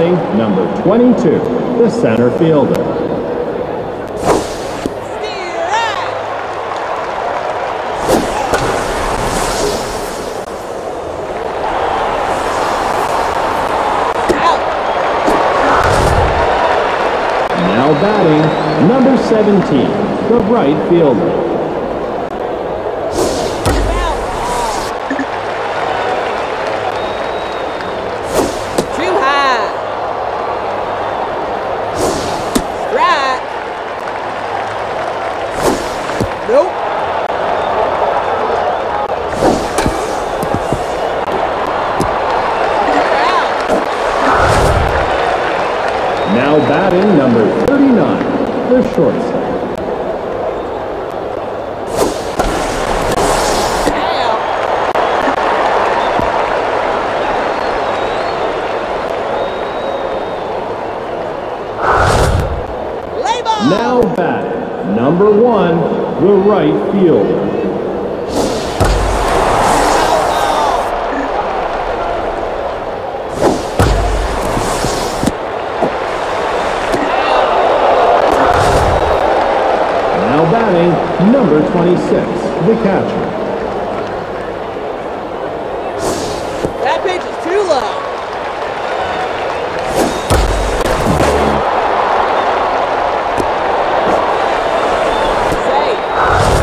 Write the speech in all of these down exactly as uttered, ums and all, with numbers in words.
batting, number twenty-two, the center fielder. Now batting, number seventeen, the right fielder. Now batting, number thirty-nine, the shortstop. Now batting, number one, the right fielder. Batting, number twenty-six, the catcher. That pitch is too low. Safe.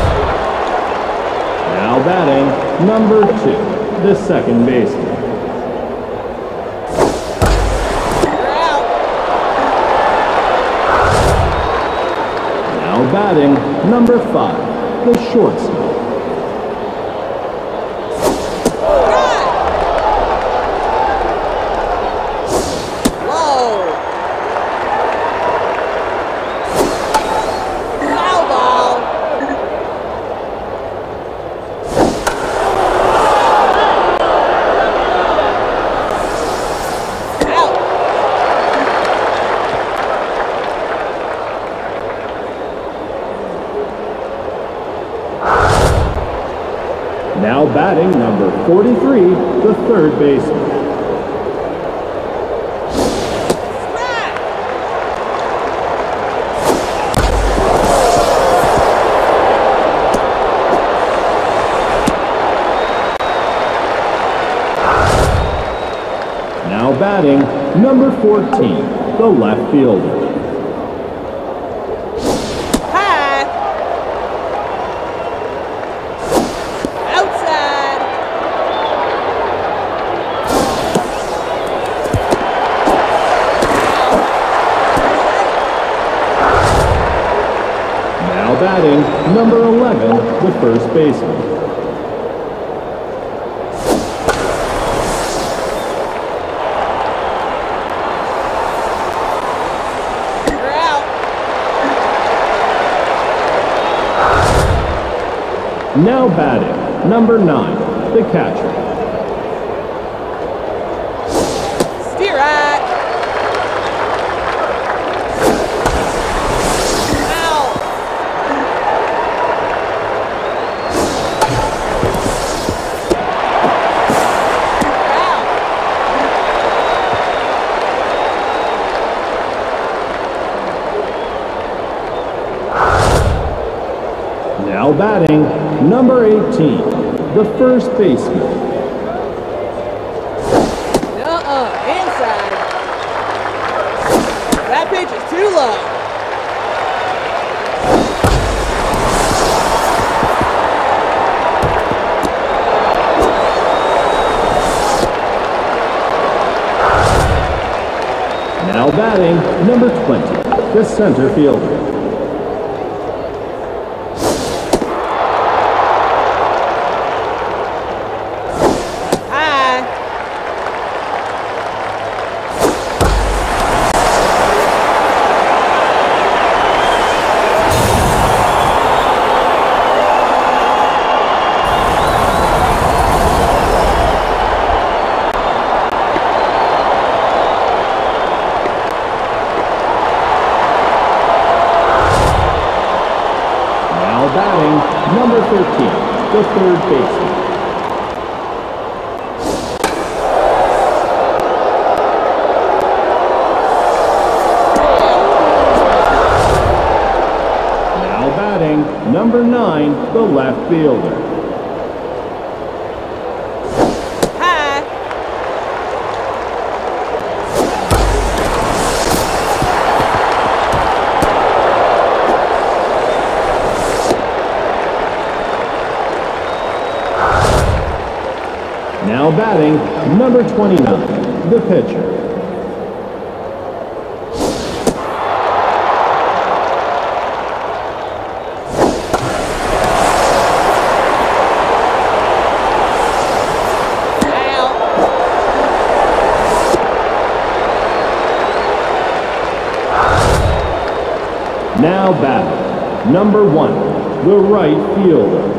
Now batting, number two, the second baseman. Batting, number five, the shortstop. Now batting, number forty-three, the third baseman. Now batting, number fourteen, the left fielder. Batting, number eleven, the first baseman. You're out. Now batting, number nine, the catcher. Steer right. Now batting, number eighteen, the first baseman. Uh-uh, inside. That pitch is too low. Now batting, number twenty, the center fielder. Batting, number thirteen, the third baseman. Number nine, the left fielder. High. Now batting, number twenty-nine, the pitcher. Now batting, number one, the right fielder.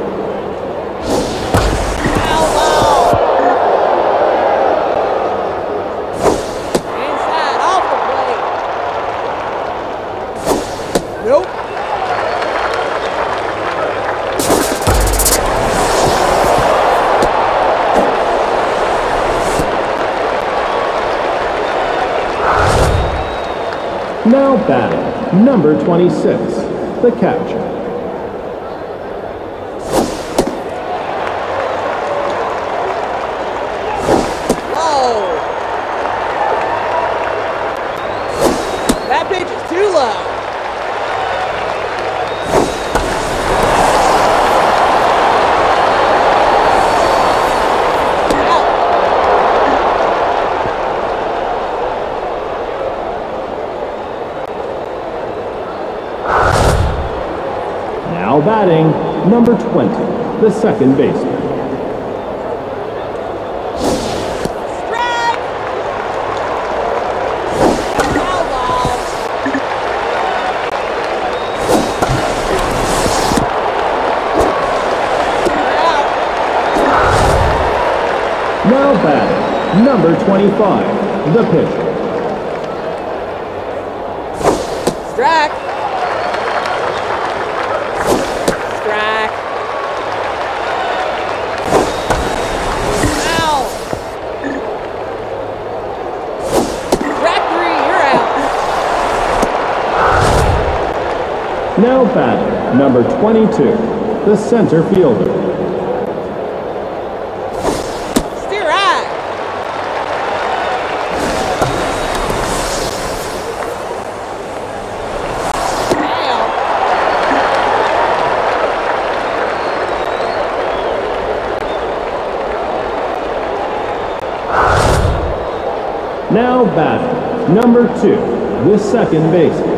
Inside, off the plate. Nope. Now batting, number twenty-six, the catcher. Low. That pitch is too low. Now batting, number twenty, the second baseman. Strike. Foul ball. You're out. Now batting, number twenty-five, the pitcher. Strike. Strike. Ow. Strike three, you're out. Now batting, number twenty-two, the center fielder. Steer right. Ow. Now batting, number two, the second baseman.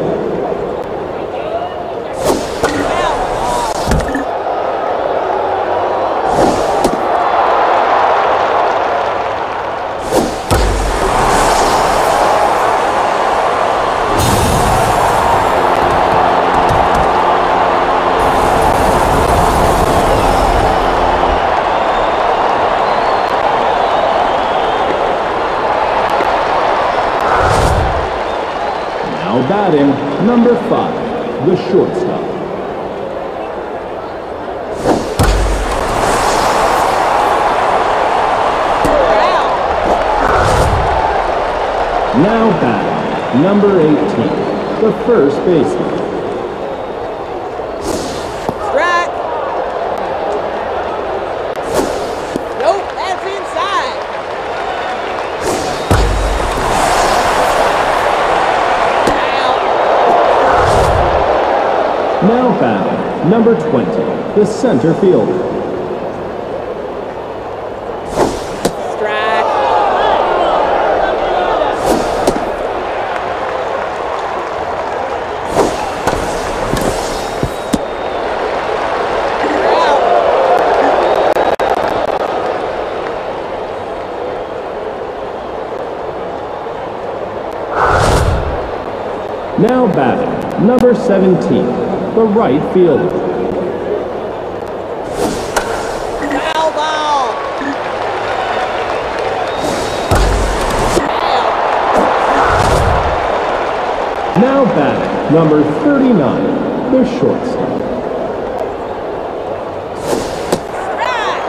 Now batting, number five, the shortstop. You're out. Now batting, number eighteen, the first baseman. Strike. Nope, that's inside. Out. Now batting, number twenty, the center fielder. Strike. You're out. Now batting, number seventeen, the right fielder. Foul ball. Out. Now batting, number thirty-nine, the shortstop. Strike.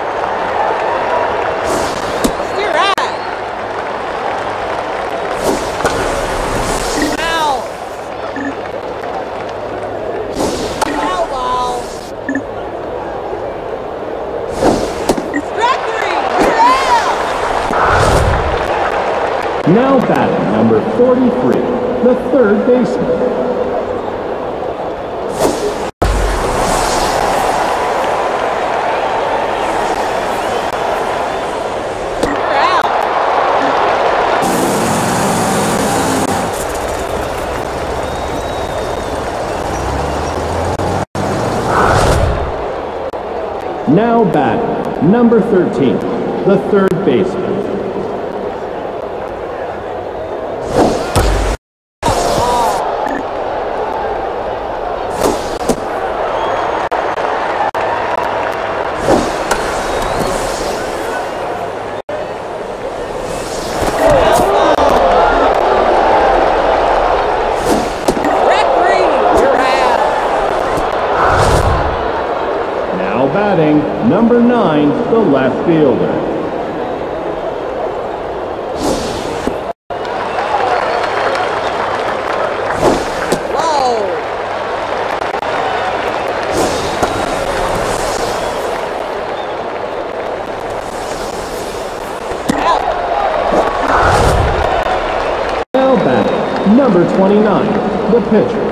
Steer right. Foul. Foul ball. Now batting number forty-three, the third baseman. Now batting, number thirteen, the third baseman. Batting, number nine, the left fielder. Now batting, number twenty-nine, the pitcher.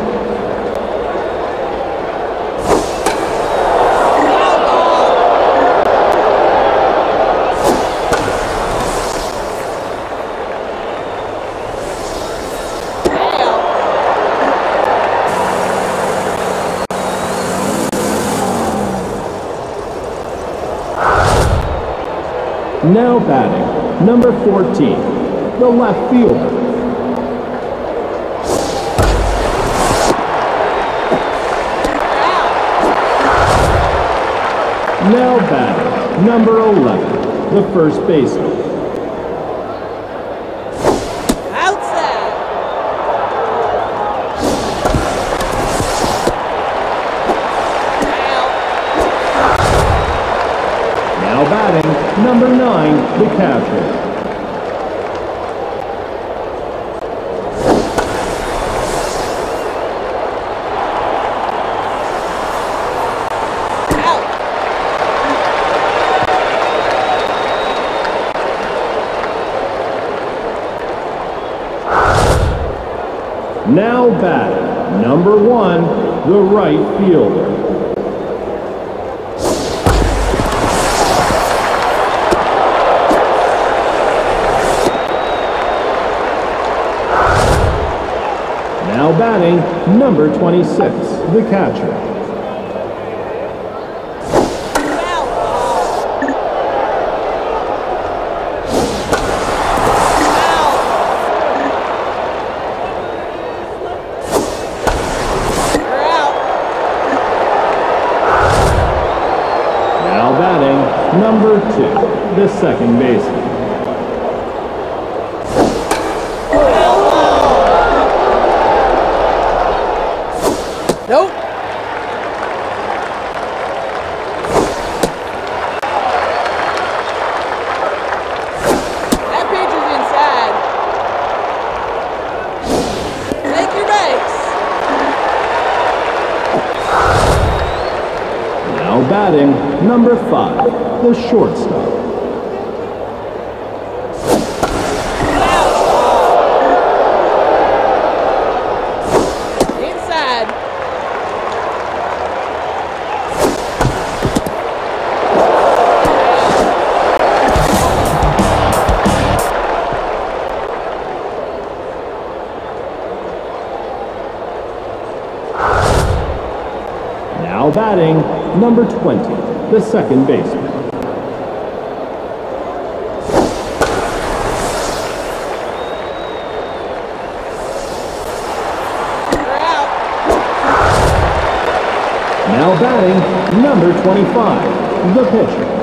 Now batting, number fourteen, the left fielder. Now batting, number eleven, the first baseman. Outside. Now batting, number nine, the catcher. Now batting, number one, the right fielder. Now batting, number twenty-six, the catcher. Now batting, number two, the second baseman. Nope. That pitch is inside. Take your base. Now batting, number five, the shortstop. Now batting, number twenty, the second baseman. Now batting, number twenty-five, the pitcher.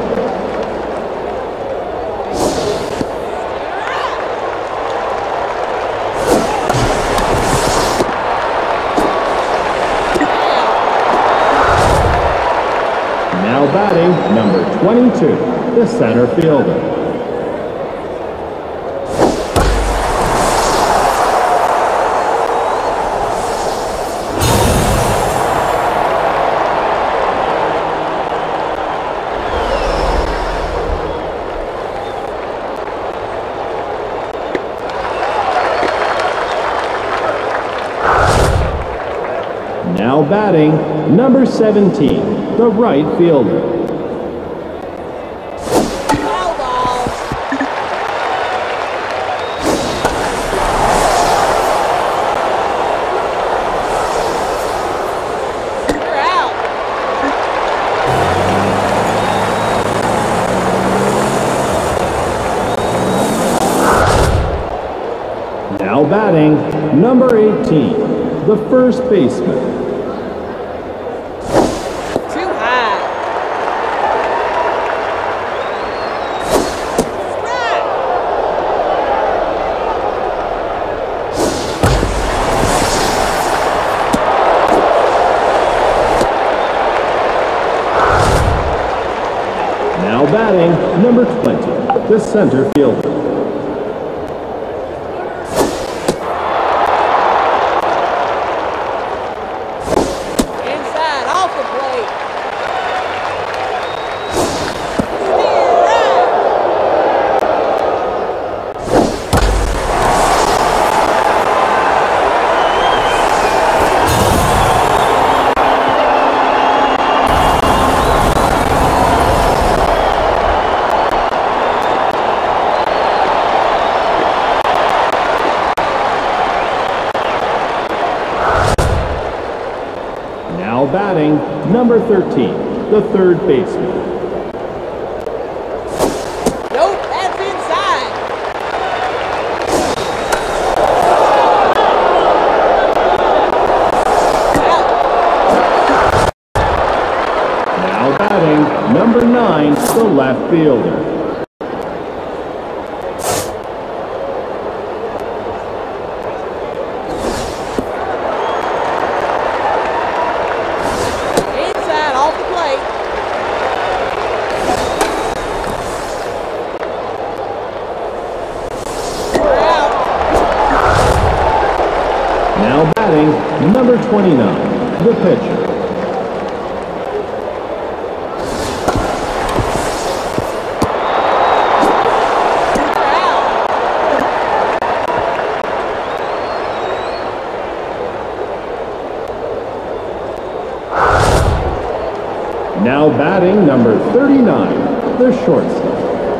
Now batting, number twenty-two, the center fielder. batting, number seventeen, the right fielder. Foul ball. You're out. Now batting, number eighteen, the first baseman. Too high. Strike. Now batting, number twenty, the center fielder. Inside, off the plate. Steer right. Now batting, number thirteen, the third baseman. Nope, that's inside. Out. Now batting, number nine, the left fielder. Inside, off the plate. You're out. Now batting, number twenty-nine, the pitcher. You're out. Now batting, number thirty-nine, the shortstop.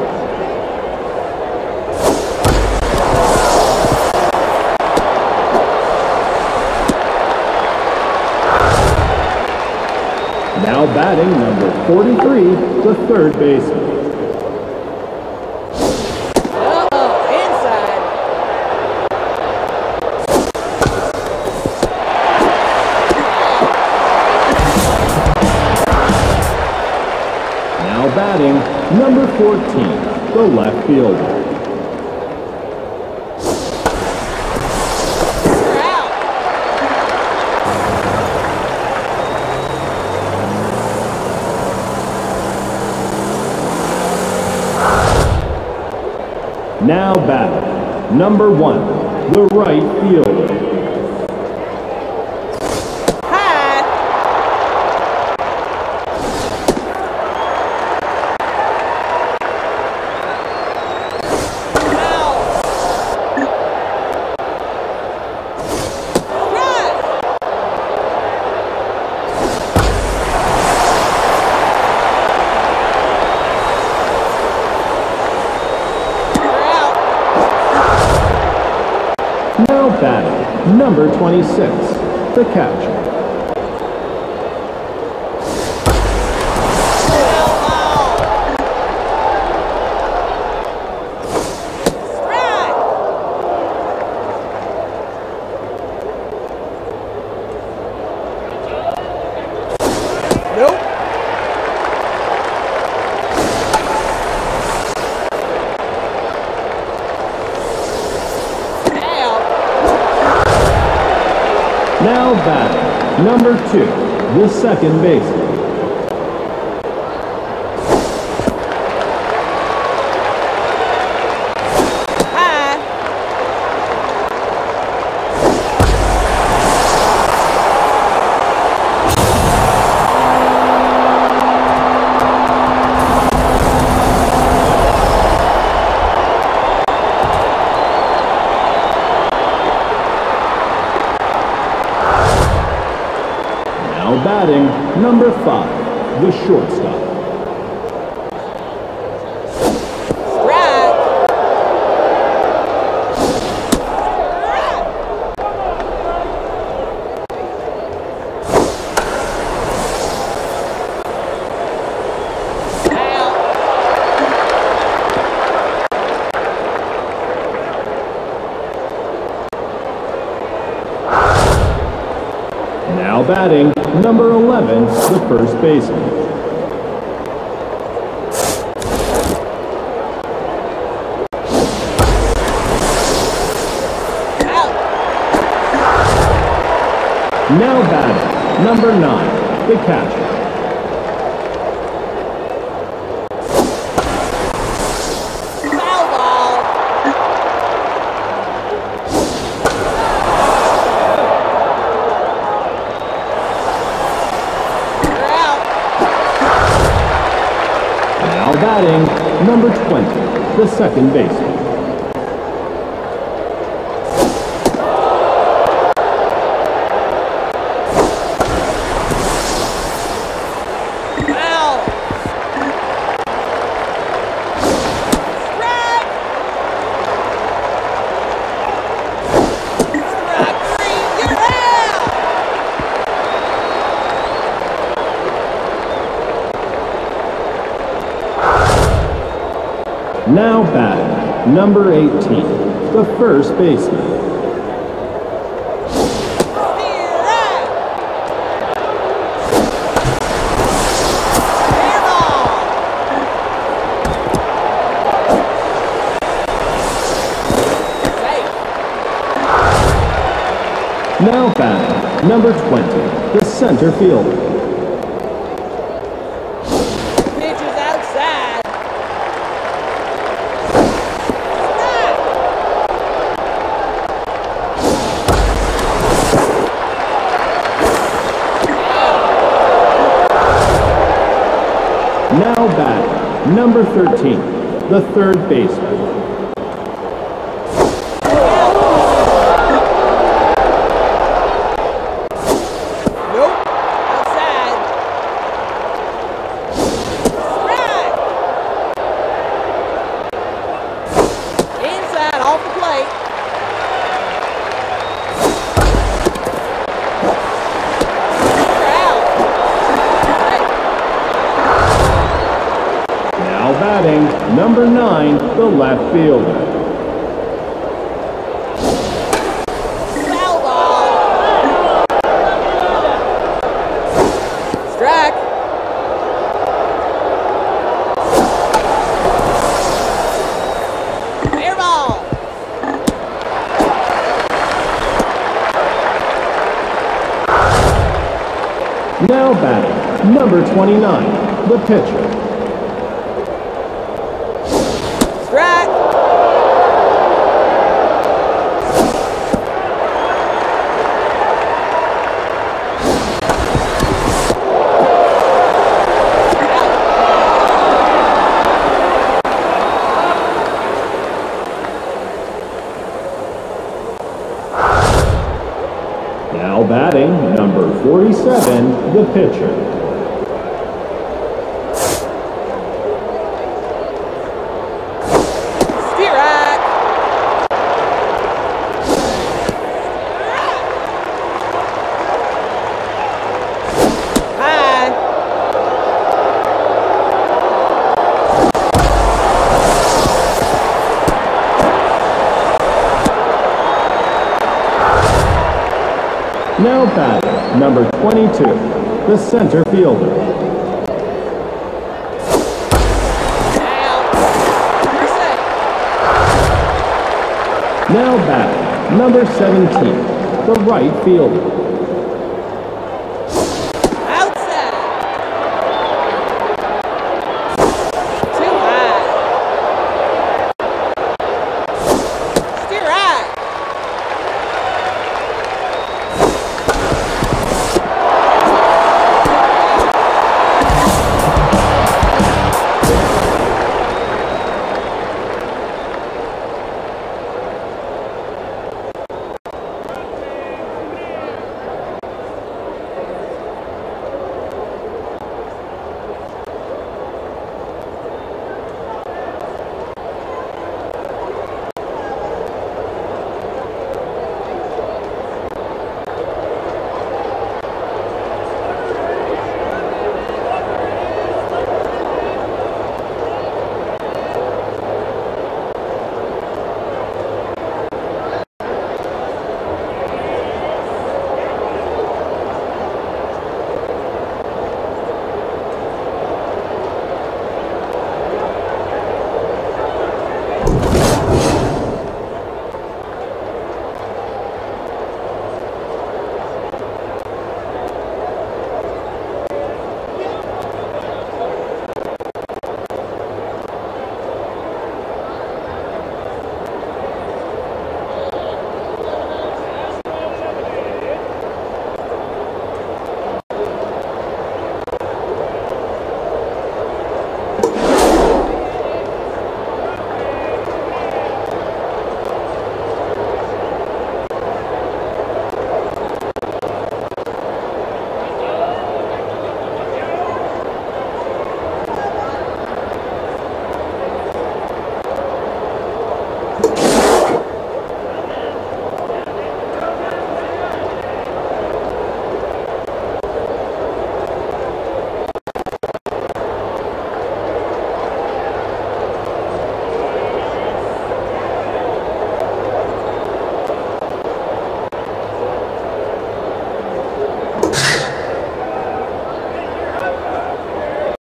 Now batting, number forty-three, the third baseman. Uh-oh, inside. Now batting, number fourteen, the left fielder. You're out. Now batting, number one, the right fielder. High. Foul. Strike. You're out. Now batting, number twenty-six, the catcher. Foul ball. Strike. Nope. Out. Now batting, number two, the second baseman. High. batting, number five, the shortstop. Now batting, number eleven, the first baseman. Now batting, number nine, the catcher. Batting, number twenty, the second baseman. Foul! Strike! Strike three, you're out! Now batting, number eighteen, the first baseman. Now batting, number twenty, the center fielder. Now batting, number thirteen, the third baseman. Nope, outside. Strike! Inside, off the plate. Batting, number nine, the left fielder. Foul ball. Strike. Fair ball. Now batting, number twenty-nine, the pitcher. Strike. Now batting, number forty-seven, the pitcher. Now batting, number twenty-two, the center fielder. Now batting, number seventeen, the right fielder.